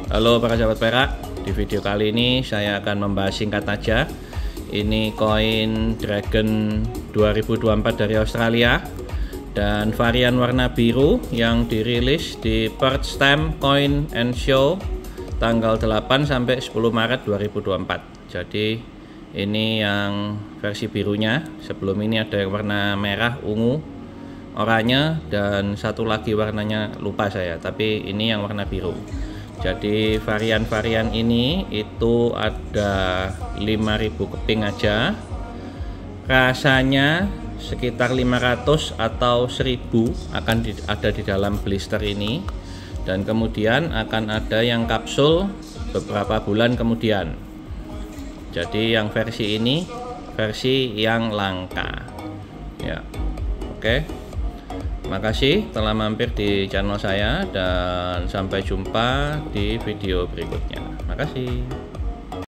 Halo para sahabat perak, di video kali ini saya akan membahas singkat aja. Ini koin Dragon 2024 dari Australia dan varian warna biru yang dirilis di Perth Stamp Coin and Show tanggal 8 sampai 10 Maret 2024. Jadi ini yang versi birunya. Sebelum ini ada yang warna merah, ungu, oranye, dan satu lagi warnanya lupa saya, tapi ini yang warna biru. Jadi varian-varian ini itu ada 5000 keping aja, rasanya sekitar 500 atau 1000 akan ada di dalam blister ini, dan kemudian akan ada yang kapsul beberapa bulan kemudian. Jadi yang versi ini versi yang langka ya. Oke, makasih telah mampir di channel saya dan sampai jumpa di video berikutnya. Makasih.